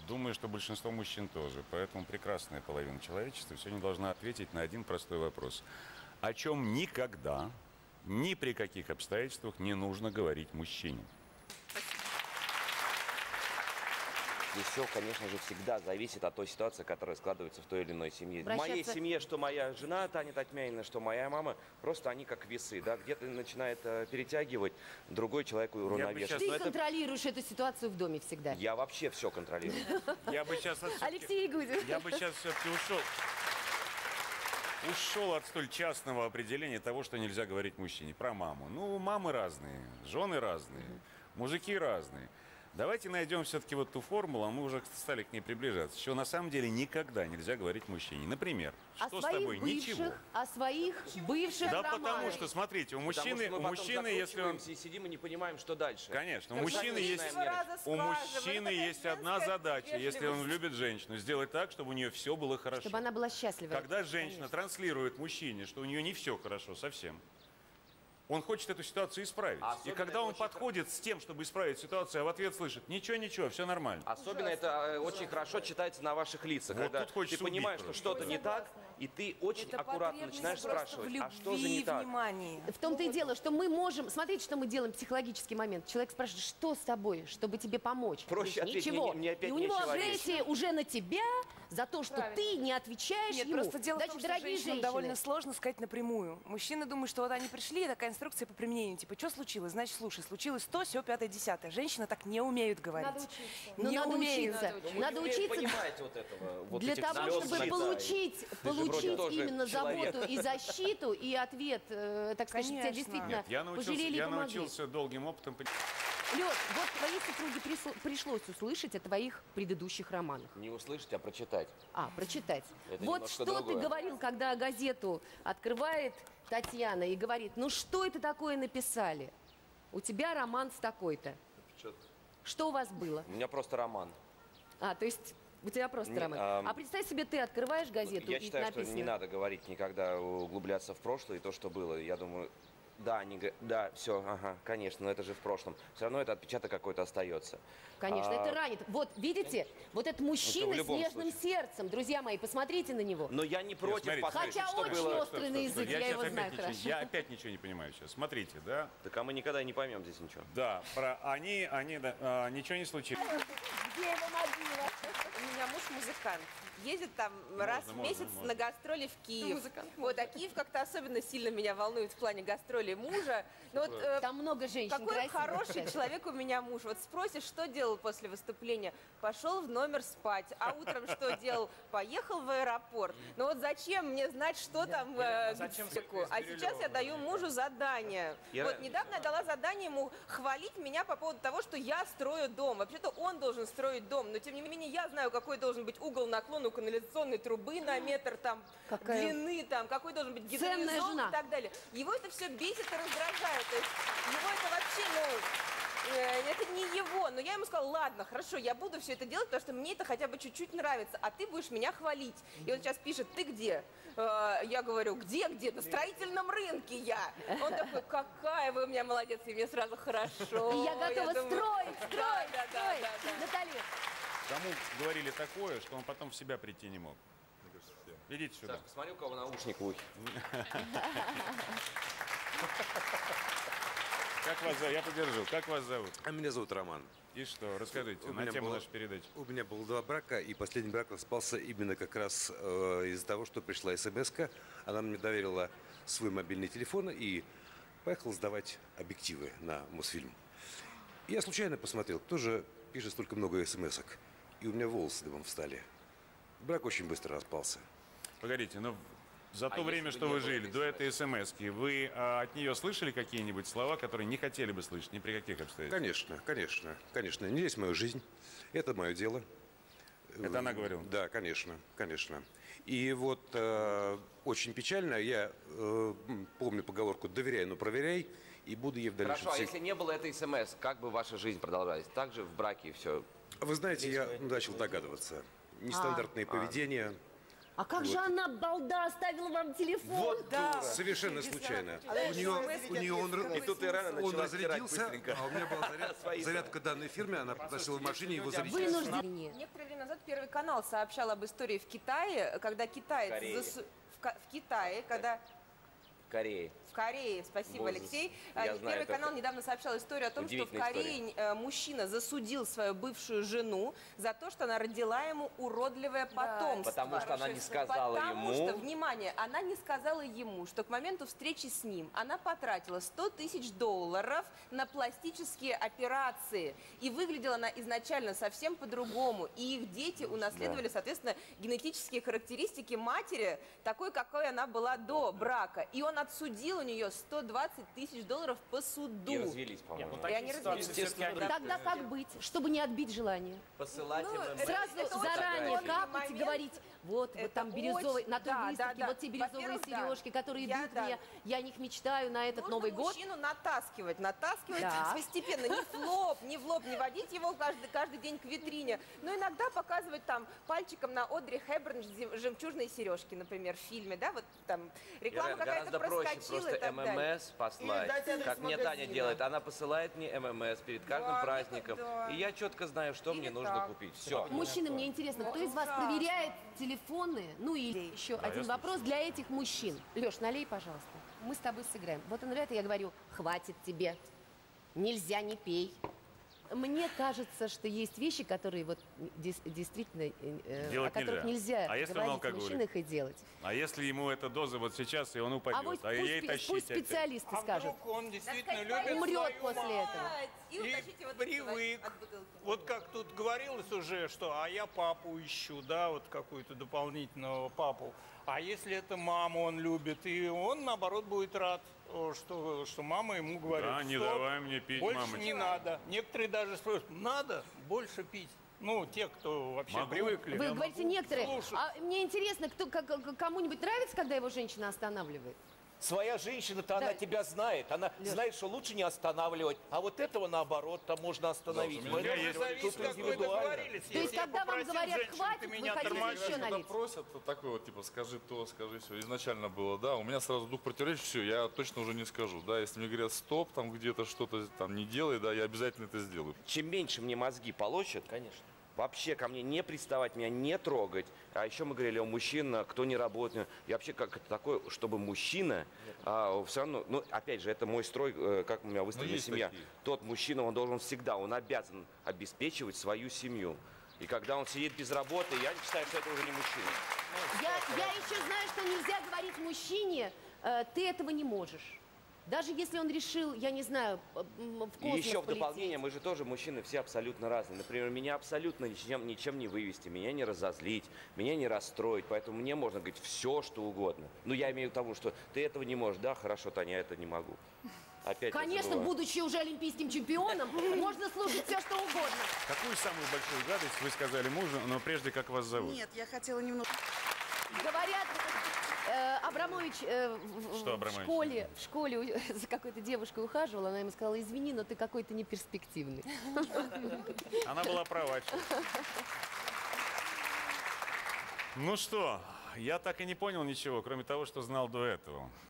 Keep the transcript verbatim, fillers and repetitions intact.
Думаю, что большинство мужчин тоже. Поэтому прекрасная половина человечества сегодня должна ответить на один простой вопрос. О чем никогда, ни при каких обстоятельствах не нужно говорить мужчине. И все, конечно же, всегда зависит от той ситуации, которая складывается в той или иной семье. Обращаться... В моей семье, что моя жена Таня Татьмянина, что моя мама, просто они как весы, да, где-то начинает э, переягивать, другой человек уравновешивает. Ты это... контролируешь эту ситуацию в доме всегда. Я вообще все контролирую. Я бы сейчас... Алексей Ягудин. Я бы сейчас все-таки ушел... Ушел от столь частного определения того, что нельзя говорить мужчине. Про маму. Ну, мамы разные, жены разные, мужики разные. Давайте найдем все-таки вот ту формулу, а мы уже стали к ней приближаться, что на самом деле никогда нельзя говорить мужчине. Например, что о с тобой? Бывших, Ничего. О своих бывших Да романах. потому что, смотрите, у мужчины, у мужчины, если он... И сидим и не понимаем, что дальше. Конечно, у Как мужчины есть, у мужчины есть одна задача, если он любит женщину, сделать так, чтобы у нее все было хорошо. Чтобы она была счастлива. Когда женщина Конечно. транслирует мужчине, что у нее не все хорошо совсем, он хочет эту ситуацию исправить. Особенно и когда он очень подходит с тем, чтобы исправить ситуацию, а в ответ слышит: ничего, ничего, все нормально. Особенно это э, очень хорошо читается на ваших лицах, Вот когда тут хочется ты понимаешь, убить что что-то не так, и ты очень Это аккуратно начинаешь потребность спрашивать, просто в а что же любви не и так? внимании. В том-то и дело, что мы можем... Смотрите, что мы делаем, психологический момент. Человек спрашивает, что с тобой, чтобы тебе помочь. Проще Говоришь, ответить, ничего. мне- мне опять и у него нечего агрессия уже на тебя за то, что Правильно. ты не отвечаешь Нет, ему. просто дело Значит, в том, что дорогие женщинам женщины, довольно сложно сказать напрямую. Мужчины думают, что вот они пришли, и такая инструкция по применению. Типа, что случилось? Значит, слушай, случилось то, сё, пятое, десятое. Женщины так не умеют говорить. Надо учиться. Ну, Не надо умеют. учиться. Мы Надо не умеем учиться понимать вот этого, вот для этих того, слез чтобы на лица. получить, Ты же получить вроде тоже именно человек. заботу и защиту, и ответ, э, так сказать, тебя Конечно. действительно Нет, я научился, пожалели и я помогли. научился долгим опытом. Лёш, вот твоей супруге присло- пришлось услышать о твоих предыдущих романах. Не услышать, а прочитать. А, прочитать. Это Вот немножко что другое. ты говорил, когда газету открывает Татьяна и говорит: ну что это такое написали? У тебя роман с такой-то. Что у вас было? У меня просто роман. А, то есть у тебя просто Не, роман. ам, А представь себе, ты открываешь газету Я и считаю, написано... что не надо говорить никогда, углубляться в прошлое и то, что было. Я думаю, да, они, г- да, все, ага, конечно, но это же в прошлом. Все равно это отпечаток какой-то остается. Конечно, А, это ранит. Вот, видите, вот этот мужчина в с любом нежным случае. сердцем, друзья мои, посмотрите на него. Но я не против смотрите, послушать, Хотя что очень было. острый на язык, я сейчас его опять знаю ничего- хорошо. Я опять ничего не понимаю сейчас. Смотрите, да? Так а мы никогда не поймем здесь ничего. Да, про они, они, да, а, ничего не случилось. Где его мобила? У меня муж музыкант. Ездит там раз в можно, месяц можно. на гастроли в Киев. Музыкант. Вот, а Киев как-то особенно сильно меня волнует в плане гастролей мужа. Ну вот, э, Там много женщин какой красивых, хороший кстати. человек у меня муж. Вот спросишь, что делал после выступления? Пошел в номер спать. А утром что делал? Поехал в аэропорт. Ну вот зачем мне знать, что там э, зачем где? с- А с сейчас я даю мужу задание. Я- Вот недавно я дала задание ему хвалить меня по поводу того, что я строю дом. Вообще-то он должен строить дом, но тем не менее я знаю, какой должен быть угол наклона у канализационной трубы на метр там Какая длины, там, какой должен быть ценная гидроизол жена. и так далее. Его это все бесит и раздражает. То есть его это вообще, ну, э, это не его. Но я ему сказала: ладно, хорошо, я буду все это делать, потому что мне это хотя бы чуть-чуть нравится, а ты будешь меня хвалить. И он сейчас пишет: ты где? Э, я говорю: где, где? На строительном рынке я. Он такой: какая вы у меня молодец, и мне сразу хорошо. И я готова думаю, строить, строить, да, да, да, строить. да, да. Наталья, Кому говорили такое, что он потом в себя прийти не мог? Идите сюда. Саш, посмотри, у кого наушник в ухе. Как вас зовут? Я подержу. Как вас зовут? А меня зовут Роман. И что? Расскажите У на меня тему было- нашей передачи. У меня было два брака, и последний брак распался именно как раз э, из-за того, что пришла смс-ка. Она мне доверила свой мобильный телефон и поехал сдавать объективы на Мосфильм. Я случайно посмотрел, кто же пишет столько много смс-ок. И у меня волосы дымом встали. Брак очень быстро распался. Погодите, но за то А время, если что бы вы не было жили, этой до этой смс-ки, вы а, от нее слышали какие-нибудь слова, которые не хотели бы слышать ни при каких обстоятельствах? Конечно, конечно, конечно. Не лезь в мою жизнь. Это мое дело. Это она говорила? Да, конечно, конечно. И вот э, очень печально, я э, м, помню поговорку «доверяй, но проверяй», и буду ей в дальнейшем... Хорошо, а всег- если не было этой смс, как бы ваша жизнь продолжалась? Так же в браке и все. Вы знаете, я начал догадываться. Нестандартное А. поведение, А как же она, балда, оставила вам телефон? Вот Да. Совершенно случайно. А У нее, у нее он, И тут Ирана он начала стирать разрядился, быстренько. а у меня была заряд- Свои зарядка данной фирмы, она носила в машине, его зарядила. Вынуждение. Некоторое время назад Первый канал сообщал об истории в Китае, когда китаец... Корее. засу- В, Ка- в Китае, когда... В Корее. В Корее, спасибо, Боже, Алексей. я А, знаю, Первый это канал недавно сообщал историю о том, что в удивительная Корее э, мужчина засудил свою бывшую жену за то, что она родила ему уродливое потомство. Потому что она не сказала Потому ему. что, внимание, она не сказала ему, что к моменту встречи с ним она потратила сто тысяч долларов на пластические операции. И выглядела она изначально совсем по-другому. И их дети унаследовали, соответственно, генетические характеристики матери, такой, какой она была до брака. И он отсудил у нее сто двадцать тысяч долларов по суду. И развелись, по-моему. И они развелись. Естественно, Тогда как быть, чтобы не отбить желание? посылать Ну, им это- Сразу это очень заранее сложный капать и момент. говорить, вот, вот Это там бирюзовый, очень- на той да, выставке, да, да. вот те бирюзовые Во-первых, да. сережки, которые Я- идут да. мне, я о них мечтаю на этот Нужно Новый год. мужчину натаскивать, натаскивать Да. постепенно, не в лоб, не в лоб, не водить его каждый, каждый день к витрине, но иногда показывать там пальчиком на Одри Хепберн «Жем- жемчужные сережки», например, в фильме, да, вот там реклама Ира, какая-то гораздо проще проскочила просто и так далее. ММС послать, Или дать адрес как мне Таня магазина. делает. Она посылает мне ММС перед каждым Да, праздником, да. и я четко знаю, что Или мне нужно так. купить. Все. Мужчины, мне интересно, кто из вас ужасно. проверяет телефоны? Ну и еще один я вопрос для этих мужчин. Леш, налей, пожалуйста. Мы с тобой сыграем. Вот он наливает, и я говорю, хватит тебе. Нельзя, не пей. Мне кажется, что есть вещи, которые вот дес- действительно, э, э, о Делать которых нельзя. нельзя А если он говорить алкоголик? мужчинах и делать. А если ему эта доза вот сейчас, и он упадет, А вот а ей пусть, тащить пусть опять? специалисты А скажут. вдруг он действительно сказать, любит Умрет свою после маму этого. И и утащить его привык. от бутылки. Вот как тут говорилось уже, что а я папу ищу, да, вот какую-то дополнительного папу. А если это маму он любит, и он, наоборот, будет рад, о, что, что мама ему говорит, Да, не «Стоп, давай мне пить, больше мамочка». не надо. Некоторые даже спрашивают, надо больше пить. Ну, те, кто вообще Могу. привыкли. Вы Я говорите могу. некоторые. Слушай, А мне интересно, кто, как- как- кому-нибудь нравится, когда его женщина останавливает? Своя женщина-то, она Да. тебя знает. Она Лёш. знает, что лучше не останавливать. А вот этого, наоборот, там можно остановить. Слушай, у меня Поэтому есть- зависит, тут как вы индивидуально. договорились. То есть, Если я когда вам попросил говорят, женщину, «Хватит», ты вы меня хотите тормозишь. еще Когда налить? просят, то такое вот, типа, скажи то, скажи все. Изначально было, да, у меня сразу дух противоречий, все, я точно уже не скажу, да, если мне говорят стоп, там где-то что-то там не делай, да, я обязательно это сделаю. Чем меньше мне мозги полощут, Конечно. вообще ко мне не приставать, меня не трогать. А еще мы говорили о мужчине, кто не работает. И вообще, как это такое, чтобы мужчина, а, все равно, ну, опять же, это мой строй, э, как у меня выстроена есть семья. такие. Тот мужчина, он должен всегда, он обязан обеспечивать свою семью. И когда он сидит без работы, я считаю, что это уже не мужчина. Я, я еще знаю, что нельзя говорить мужчине, э, ты этого не можешь. Даже если он решил, я не знаю, э, м, в И космос еще в полететь. дополнение, мы же тоже мужчины все абсолютно разные. Например, меня абсолютно ничем, ничем не вывести, меня не разозлить, меня не расстроить. Поэтому мне можно говорить все, что угодно. Но я имею в виду, что ты этого не можешь. Да, хорошо, Таня, я это не могу. Опять я Конечно, забываю. будучи уже олимпийским чемпионом, можно слушать все, что угодно. Какую самую большую гадость вы сказали мужу, но прежде как вас зовут? Нет, я хотела немного... Говорят, э, Абрамович э, в, в- Что в Абрамович? школе, в школе у- за какой-то девушкой ухаживал, она ему сказала, извини, но ты какой-то неперспективный. Она была права. чё. Ну что, я так и не понял ничего, кроме того, что знал до этого.